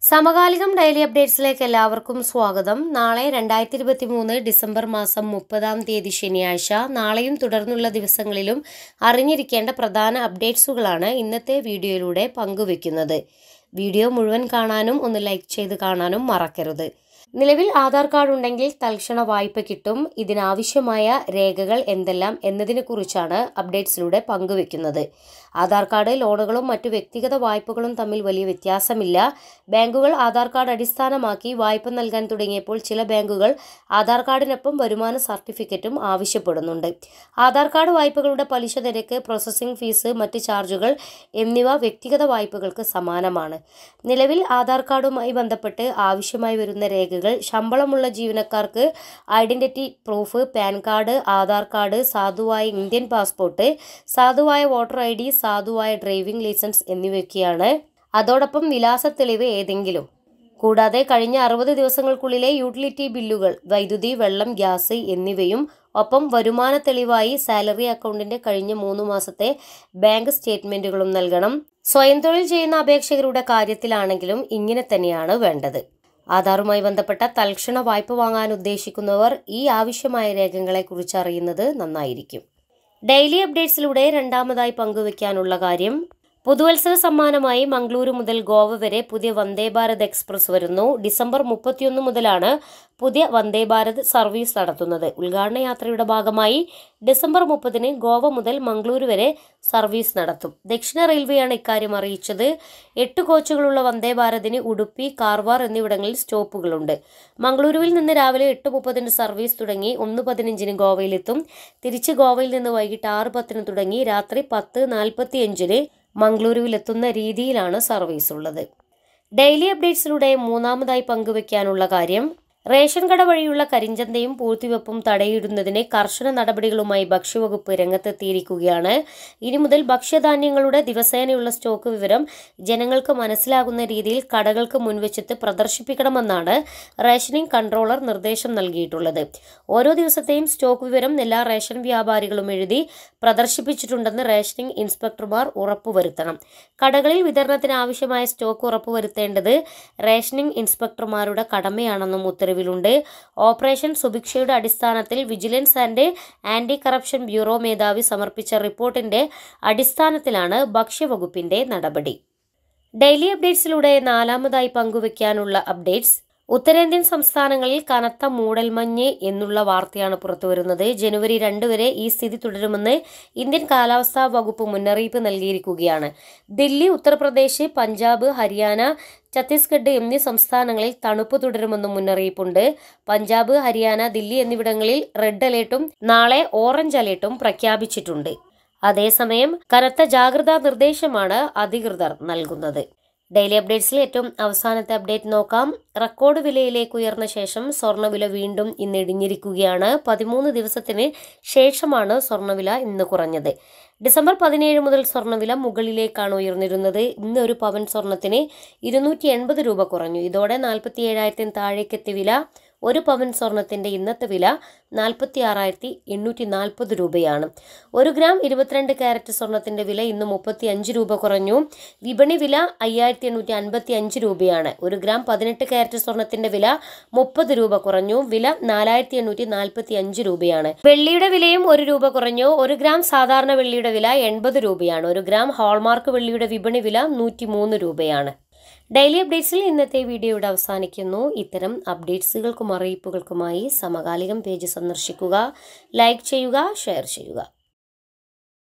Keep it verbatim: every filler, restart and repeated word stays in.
സമകാലികം ഡെയിലി അപ്ഡേറ്റ്സിലേക്ക് എല്ലാവർക്കും സ്വാഗതം. നാളെ രണ്ടായിരത്തി ഇരുപത്തി മൂന്ന് ഡിസംബർ മാസം മുപ്പതാം തീയതി ശനിയാഴ്ച. നാളെയും തുടർന്നുള്ള ദിവസങ്ങളിലും അറിഞ്ഞിരിക്കേണ്ട പ്രധാന അപ്ഡേറ്റ്സുകളാണ് ഇന്നത്തെ വീഡിയോയിലൂടെ പങ്കുവെക്കുന്നത്. വീഡിയോ മുഴുവൻ കാണാനും ഒന്ന് ലൈക്ക് ചെയ്ത് കാണാനും മറക്കരുത്. നിലവിൽ ആധാർ കാർഡ് ഉണ്ടെങ്കിൽ തൽക്ഷണ വായ്പ കിട്ടും. ഇതിനാവശ്യമായ രേഖകൾ എന്തെല്ലാം എന്നതിനെ കുറിച്ചാണ് അപ്ഡേറ്റ്സിലൂടെ പങ്കുവെക്കുന്നത്. ആധാർ കാർഡ്, ലോണുകളും മറ്റു വ്യക്തിഗത വായ്പകളും തമ്മിൽ വലിയ വ്യത്യാസമില്ല. ബാങ്കുകൾ ആധാർ കാർഡ് അടിസ്ഥാനമാക്കി വായ്പ നൽകാൻ തുടങ്ങിയപ്പോൾ ചില ബാങ്കുകൾ ആധാർ കാർഡിനൊപ്പം വരുമാന സർട്ടിഫിക്കറ്റും ആവശ്യപ്പെടുന്നുണ്ട്. ആധാർ കാർഡ് വായ്പകളുടെ പലിശ നിരക്ക്, പ്രോസസ്സിംഗ് ഫീസ്, മറ്റ് ചാർജുകൾ എന്നിവ വ്യക്തിഗത വായ്പകൾക്ക് സമാനമാണ്. നിലവിൽ ആധാർ കാർഡുമായി ബന്ധപ്പെട്ട് ആവശ്യമായി വരുന്ന രേഖകൾ: ശമ്പളമുള്ള ജീവനക്കാർക്ക് identity proof, PAN card, Aadhaar card, സാധുവായ ഇന്ത്യൻ പാസ്പോർട്ട്, സാധുവായ വോട്ടർ ഐ ഡി, സാധുവായ ഡ്രൈവിംഗ് ലൈസൻസ് എന്നിവയൊക്കെയാണ്. അതോടൊപ്പം വിലാസ തെളിവ് ഏതെങ്കിലും. കൂടാതെ കഴിഞ്ഞ അറുപത് ദിവസങ്ങൾക്കുള്ളിലെ യൂട്ടിലിറ്റി ബില്ലുകൾ, വൈദ്യുതി, വെള്ളം, ഗ്യാസ് എന്നിവയും, ഒപ്പം വരുമാന തെളിവായി സാലറി അക്കൗണ്ടിന്റെ കഴിഞ്ഞ മൂന്ന് മാസത്തെ ബാങ്ക് സ്റ്റേറ്റ്മെന്റുകളും നൽകണം. സ്വയം തൊഴിൽ ചെയ്യുന്ന അപേക്ഷകരുടെ കാര്യത്തിലാണെങ്കിലും ഇങ്ങനെ തന്നെയാണ് വേണ്ടത്. ആധാറുമായി ബന്ധപ്പെട്ട തൽക്ഷണ വായ്പ വാങ്ങാൻ ഉദ്ദേശിക്കുന്നവർ ഈ ആവശ്യമായ രേഖകളെ കുറിച്ച് അറിയുന്നത് നന്നായിരിക്കും. ഡെയിലി അപ്ഡേറ്റ്സിലൂടെ രണ്ടാമതായി പങ്കുവെക്കാനുള്ള കാര്യം: പുതുവത്സര സമ്മാനമായി മംഗളൂരു മുതൽ ഗോവ വരെ പുതിയ വന്ദേ ഭാരത് എക്സ്പ്രസ് വരുന്നു. ഡിസംബർ മുപ്പത്തിയൊന്ന് മുതലാണ് പുതിയ വന്ദേ ഭാരത് സർവീസ് നടത്തുന്നത്. ഉദ്ഘാടന യാത്രയുടെ ഭാഗമായി ഡിസംബർ മുപ്പതിന് ഗോവ മുതൽ മംഗളൂരു വരെ സർവീസ് നടത്തും. ദക്ഷിണ റെയിൽവേയാണ് ഇക്കാര്യം അറിയിച്ചത്. എട്ട് കോച്ചുകളുള്ള വന്ദേ ഭാരതിന് ഉടുപ്പി, കാർവാർ എന്നിവിടങ്ങളിൽ സ്റ്റോപ്പുകളുണ്ട്. മംഗളൂരുവിൽ നിന്ന് രാവിലെ എട്ട് മുപ്പതിന് സർവീസ് തുടങ്ങി ഒന്ന് പതിനഞ്ചിന് ഗോവയിലെത്തും. തിരിച്ച് ഗോവയിൽ നിന്ന് വൈകിട്ട് ആറ് പത്തിന് തുടങ്ങി രാത്രി പത്ത് നാൽപ്പത്തി അഞ്ചിന് മംഗളൂരുവിലെത്തുന്ന രീതിയിലാണ് സർവീസ് ഉള്ളത്. ഡെയിലി അപ്ഡേറ്റ്സിലൂടെ മൂന്നാമതായി പങ്കുവെക്കാനുള്ള കാര്യം: റേഷൻ കട വഴിയുള്ള കരിഞ്ചന്തയും പൂഴ്ത്തിവെപ്പും തടയിടുന്നതിന് കർശന നടപടികളുമായി ഭക്ഷ്യവകുപ്പ് രംഗത്തെത്തിയിരിക്കുകയാണ്. ഇനി മുതൽ ഭക്ഷ്യധാന്യങ്ങളുടെ ദിവസേനയുള്ള സ്റ്റോക്ക് വിവരം ജനങ്ങൾക്ക് മനസ്സിലാകുന്ന രീതിയിൽ കടകൾക്ക് മുൻവശത്ത് പ്രദർശിപ്പിക്കണമെന്നാണ് റേഷനിംഗ് കൺട്രോളർ നിർദ്ദേശം നൽകിയിട്ടുള്ളത്. ഓരോ ദിവസത്തെയും സ്റ്റോക്ക് വിവരം എല്ലാ റേഷൻ വ്യാപാരികളും എഴുതി പ്രദർശിപ്പിച്ചിട്ടുണ്ടെന്ന് റേഷനിംഗ് ഇൻസ്പെക്ടർമാർ ഉറപ്പുവരുത്തണം. കടകളിൽ വിതരണത്തിന് ആവശ്യമായ സ്റ്റോക്ക് ഉറപ്പുവരുത്തേണ്ടത് റേഷനിംഗ് ഇൻസ്പെക്ടർമാരുടെ കടമയാണെന്നും ഉത്തരവ് ുണ്ട്. ഓപ്പറേഷൻ സുഭിക്ഷയുടെ അടിസ്ഥാനത്തിൽ vigilance and anti corruption bureau മേധാവി സമർപ്പിച്ച റിപ്പോർട്ടിന്റെ അടിസ്ഥാനത്തിലാണ് ഭക്ഷ്യവകുപ്പിന്റെ നടപടി. ഡെയിലി അപ്ഡേറ്റ്സിലൂടെ നാലാമതായി പങ്കുവെക്കാനുള്ള അപ്ഡേറ്റ്സ്: ഉത്തരേന്ത്യൻ സംസ്ഥാനങ്ങളിൽ കനത്ത മൂടൽമഞ്ഞ് എന്നുള്ള വാർത്തയാണ് പുറത്തുവരുന്നത്. ജനുവരി രണ്ട് വരെ ഈ സ്ഥിതി തുടരുമെന്ന് ഇന്ത്യൻ കാലാവസ്ഥാ വകുപ്പ് മുന്നറിയിപ്പ് നൽകിയിരിക്കുകയാണ്. ദില്ലി, ഉത്തർപ്രദേശ്, പഞ്ചാബ്, ഹരിയാന, ഛത്തീസ്ഗഡ് എന്നീ സംസ്ഥാനങ്ങളിൽ തണുപ്പ് തുടരുമെന്നും മുന്നറിയിപ്പുണ്ട്. പഞ്ചാബ്, ഹരിയാന, ദില്ലി എന്നിവിടങ്ങളിൽ റെഡ് അലേർട്ടും നാളെ ഓറഞ്ച് അലേർട്ടും പ്രഖ്യാപിച്ചിട്ടുണ്ട്. അതേസമയം കനത്ത ജാഗ്രതാ നിർദ്ദേശമാണ് അധികൃതർ നൽകുന്നത്. ഡെയിലി അപ്ഡേറ്റ്സിൽ ഏറ്റവും അവസാനത്തെ അപ്ഡേറ്റ് നോക്കാം. റെക്കോർഡ് വിലയിലേക്ക് ഉയർന്ന ശേഷം സ്വർണ്ണവില വീണ്ടും ഇന്ന് ഇടിഞ്ഞിരിക്കുകയാണ്. പതിമൂന്ന് ദിവസത്തിന് ശേഷമാണ് സ്വർണ്ണവില ഇന്ന് കുറഞ്ഞത്. ഡിസംബർ പതിനേഴ് മുതൽ സ്വർണ്ണവില മുകളിലേക്കാണ് ഉയർന്നിരുന്നത്. ഇന്ന് ഒരു പവൻ സ്വർണത്തിന് ഇരുന്നൂറ്റി എൺപത് രൂപ കുറഞ്ഞു. ഇതോടെ നാൽപ്പത്തി ഏഴായിരത്തിന് താഴേക്കെത്തിയ വില. ഒരു പവൻ സ്വർണത്തിന്റെ ഇന്നത്തെ വില നാൽപ്പത്തി ആറായിരത്തി എണ്ണൂറ്റി നാൽപ്പത് രൂപയാണ്. ഒരു ഗ്രാം ഇരുപത്തിരണ്ട് ക്യാരറ്റ് സ്വർണത്തിന്റെ വില ഇന്ന് മുപ്പത്തി അഞ്ച് രൂപ കുറഞ്ഞു. വിപണി വില അയ്യായിരത്തി എണ്ണൂറ്റി അൻപത്തി അഞ്ച് രൂപയാണ്. ഒരു ഗ്രാം പതിനെട്ട് ക്യാരറ്റ് സ്വർണത്തിന്റെ വില മുപ്പത് രൂപ കുറഞ്ഞു. വില നാലായിരത്തി എണ്ണൂറ്റി നാൽപ്പത്തി അഞ്ച് രൂപയാണ്. വെള്ളിയുടെ വിലയും ഒരു രൂപ കുറഞ്ഞു. ഒരു ഗ്രാം സാധാരണ വെള്ളിയുടെ വില എൺപത് രൂപയാണ്. ഒരു ഗ്രാം ഹോൾമാർക്ക് വെള്ളിയുടെ വിപണി വില നൂറ്റി മൂന്ന് രൂപയാണ്. ഡെയിലി അപ്ഡേറ്റ്സിൽ ഇന്നത്തെ വീഡിയോയുടെ അവസാനിക്കുന്നു. ഇത്തരം അപ്ഡേറ്റ്സുകൾക്കും അറിയിപ്പുകൾക്കുമായി സമകാലികം പേജ് സന്ദർശിക്കുക, ലൈക്ക് ചെയ്യുക, ഷെയർ ചെയ്യുക.